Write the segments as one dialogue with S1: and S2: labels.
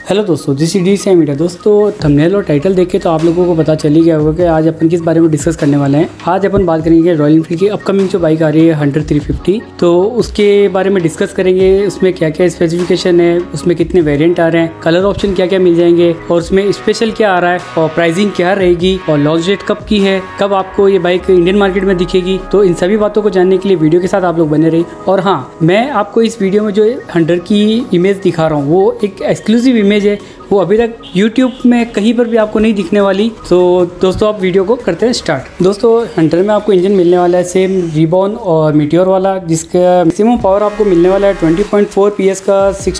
S1: Hello दोस्तों, this is D media. दोस्तों thumbnail और टाइटल देख के तो आप लोगों को पता चल ही गया होगा कि आज अपन किस बारे में डिस्कस करने वाले हैं। आज अपन बात करेंगे रॉयल एनफील्ड की अपकमिंग जो बाइक आ रही है हंटर 350। तो उसके बारे में डिस्कस करेंगे, उसमें क्या क्या स्पेसिफिकेशन है, उसमें कितने वेरिएंट आ रहे हैं, कलर ऑप्शन क्या क्या मिल जाएंगे और उसमें स्पेशल क्या आ रहा है और प्राइसिंग क्या रहेगी और लॉन्च डेट कब की है, कब आपको ये बाइक इंडियन मार्केट में दिखेगी। तो इन सभी बातों को जानने के लिए वीडियो के साथ आप लोग बने रहिए। और हाँ, मैं आपको इस वीडियो में जो हंटर की इमेज दिखा रहा हूँ वो एक एक्सक्लूसिव इमेज है, वो अभी तक YouTube में कहीं पर भी आपको नहीं दिखने वाली। तो दोस्तों आप वीडियो को करते हैं स्टार्ट। दोस्तों हंटर में आपको इंजन मिलने वाला है सेम रिबॉन और मीटियोर वाला, जिसका मैक्सिमम पावर आपको मिलने वाला है 20.4 PS का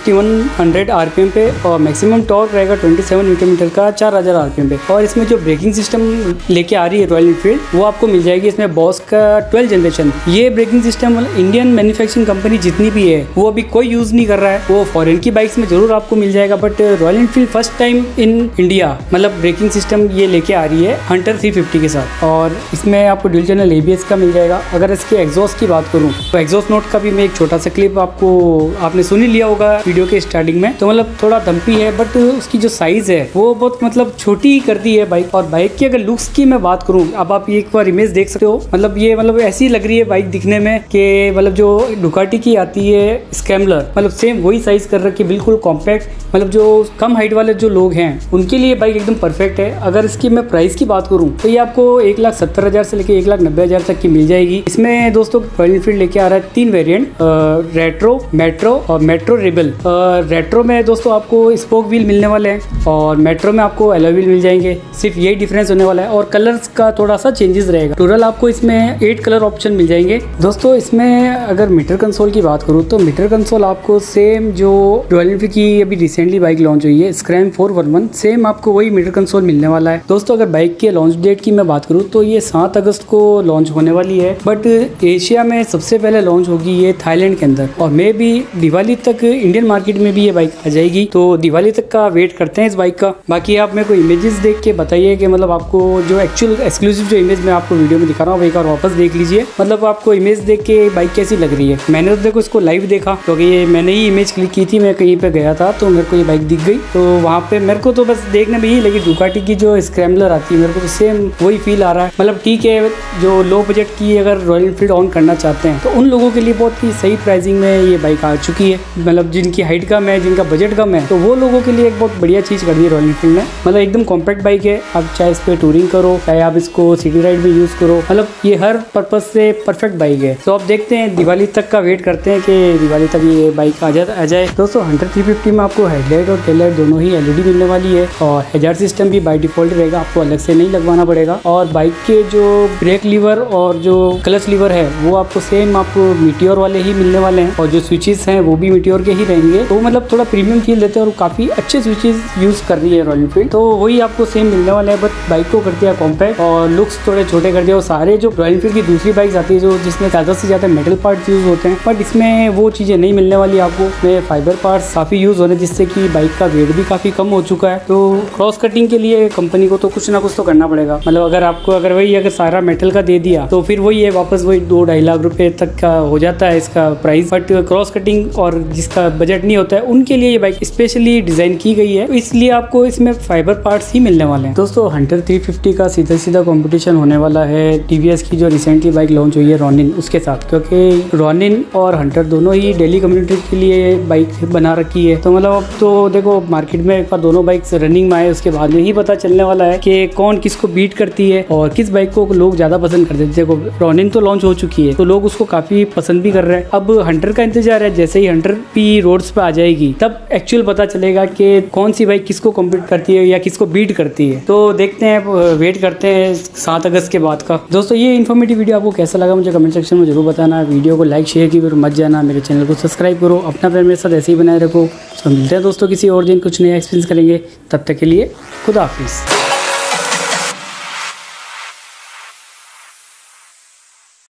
S1: 6100 RPM पे और मैक्सिमम टॉर्क रहेगा 27 Nm का 4000 RPM पे। और इसमें जो ब्रेकिंग सिस्टम लेके आ रही है रॉयल एनफील्ड वो आपको मिल जाएगी इसमें बॉस का 12 जनरेशन। ये braking system Indian manufacturing company जितनी भी है वो अभी कोई यूज़ नहीं कर रहा है। वो फॉरेन की बाइक्स में जरूर आपको मिल जाएगा, but Royal Enfield first time in India मतलब ब्रेकिंग सिस्टम ये लेके आ रही है हंटर 350 के साथ। और इसमें आपको ड्यूल चैनल ABS का मिल जाएगा। अगर इसके एग्जॉस्ट की बात करूं तो एग्जॉस्ट नोट का भी मैं एक छोटा सा क्लिप आपने सुन ही लिया होगा वीडियो के स्टार्टिंग में। तो मतलब थोड़ा धम्पी है, बट उसकी जो साइज है वो बहुत मतलब छोटी ही कर दी है बाइक। और बाइक की अगर लुक्स की मैं बात करूँ, अब आप एक बार इमेज देख सकते हो, मतलब ये मतलब ऐसी लग रही है बाइक दिखने में कि मतलब जो डुकाटी की आती है स्क्रैम्बलर, मतलब सेम वही साइज कर रखी, बिल्कुल कॉम्पैक्ट। मतलब जो कम हाइट वाले जो लोग हैं उनके लिए बाइक एकदम परफेक्ट है। अगर इसकी मैं प्राइस की बात करूं तो ये आपको 1,70,000 से लेके 1,90,000 तक की मिल जाएगी। इसमें दोस्तों रॉयल एनफील्ड लेके आ रहा है 3 वेरिएंट, रेट्रो, मेट्रो और मेट्रो रेबल। रेट्रो में दोस्तों आपको स्पोक व्हील मिलने वाले हैं और मेट्रो में आपको एलॉय व्हील मिल जाएंगे। सिर्फ यही डिफरेंस होने वाला है और कलर्स का थोड़ा सा चेंजेस रहेगा। टोटल आपको इसमें 8 कलर ऑप्शन मिल जाएंगे। दोस्तों इसमें अगर मीटर कंसोल की बात करूँ तो मीटर कंसोल आपको सेम जो रॉयल एनफील्ड की अभी रिसेंटली बाइक लॉन्च हुई है स्क्रैम 411, सेम आपको वही मीटर कंसोल मिलने वाला है। दोस्तों अगर बाइक के लॉन्च डेट की मैं बात करूं तो ये 7 अगस्त को लॉन्च होने वाली है, बट एशिया में सबसे पहले लॉन्च होगी ये थाईलैंड के अंदर। और मे भी दिवाली तक इंडियन मार्केट में भी ये बाइक आ जाएगी। तो दिवाली तक का वेट करते हैं इस बाइक का। बाकी आप मेरे को इमेजेस देख के बताइए कि मतलब आपको जो एक्चुअल एक्सक्लूसिव जो इमेज मैं आपको वीडियो में दिखा रहा हूँ एक बार वापस देख लीजिए। मतलब आपको इमेज देख के बाइक कैसी लग रही है। मैंने तो देखो इसको लाइव देखा क्योंकि ये मैंने ही इमेज क्लिक की थी, मैं कहीं पे गया था तो मेरे को ये बाइक दिख गई। तो वहाँ पे मेरे को तो बस देखने में ही लगी डुकाटी की जो स्क्रैम्बलर आती है, मेरे को तो सेम वही फील आ रहा है। मतलब ठीक है, जो लो बजट की अगर रॉयल एनफील्ड ऑन करना चाहते हैं तो उन लोगों के लिए बहुत ही सही प्राइसिंग में ये बाइक आ चुकी है। मतलब जिनकी हाइट कम है, जिनका बजट कम है, तो वो लोगों के लिए एक बहुत बढ़िया चीज़ कर दी है रॉयल एनफील्ड ने। मतलब एकदम कॉम्पैक्ट बाइक है, आप चाहे इस पर टूरिंग करो, चाहे आप इसको सिटी राइड में यूज़ करो, मतलब ये हर पर्पज से परफेक्ट बाइक है। तो आप देखते हैं दिवाली तक का वेट करते हैं कि दिवाली तक ये बाइक आ जाए। दोस्तों हंटर 350 में आपको हेडलाइट और टेल लाइट दोनों ही LED मिलने वाली है और हैजार्ड सिस्टम भी बाय डिफॉल्ट रहेगा, आपको अलग से नहीं लगवाना पड़ेगा। और बाइक के जो ब्रेक लीवर और जो क्लच लीवर है वो आपको सेम आपको मीटियोर वाले ही मिलने वाले हैं और जो स्विचेस हैं वो भी मीटियोर के ही रहेंगे। तो मतलब थोड़ा प्रीमियम फील देते हैं और काफी अच्छे स्विचेस यूज कर रही है रॉयल एनफील्ड। तो वही आपको सेम मिलने वाले हैं, बट बाइक को कर दिया कॉम्पैक्ट और लुक्स थोड़े छोटे कर दिया। और सारे जो रॉयल एनफील्ड की दूसरी बाइक्स आती है जो जिसमें ज्यादा से ज्यादा मेटल पार्ट यूज होते हैं, बट इसमें वो चीजें नहीं मिलने वाली आपको। इसमें फाइबर पार्ट काफी यूज होने जिससे कि बाइक का वेट भी काफी कम हो चुका है। तो क्रॉस कटिंग के लिए कंपनी को तो कुछ ना कुछ तो करना पड़ेगा। मतलब अगर सारा मेटल का दे दिया तो फिर वही है वापस वही 2-2.5 लाख रुपए तक का हो जाता है इसका प्राइस। बट क्रॉस कटिंग और जिसका बजट नहीं होता है उनके लिए ये बाइक स्पेशली डिजाइन की गई है, इसलिए आपको इसमें फाइबर पार्ट्स ही मिलने वाले हैं। दोस्तों हंटर 350 का सीधा कॉम्पिटिशन होने वाला है TVS की जो रिसेंटली बाइक लॉन्च हुई है रॉनिन उसके साथ, क्योंकि रॉनिन और हंटर दोनों ही डेली कम्युनिटी के लिए बाइक बना रखी है। तो मतलब अब तो देखो मार्केट में एक बार दोनों बाइक्स रनिंग में आए उसके बाद में ही पता चलने वाला है कि कौन किसको बीट करती है और किस बाइक को लोग ज्यादा पसंद करते हैं। देखो रॉनिन तो लॉन्च हो चुकी है तो लोग उसको काफी पसंद भी कर रहे हैं। अब हंटर का इंतजार है, जैसे ही हंटर भी रोड्स पे आ जाएगी तब एक्चुअल पता चलेगा कि कौन सी बाइक किसको कॉम्पीट करती है या किसको बीट करती है। तो देखते हैं, वेट करते हैं 7 अगस्त के बाद का। दोस्तों ये इन्फॉर्मेटिव वीडियो आपको कैसा लगा मुझे कमेंट सेक्शन में जरूर बताना। वीडियो को लाइक शेयर की मत जाना, मेरे चैनल को सब्सक्राइब करो, अपना फ्रेंड मेरे साथ ऐसे ही बनाए रखो। तो मिलते हैं दोस्तों किसी और दिन कुछ नया एक्सपीरियंस करेंगे, तब तक के लिए खुदा हाफिज़।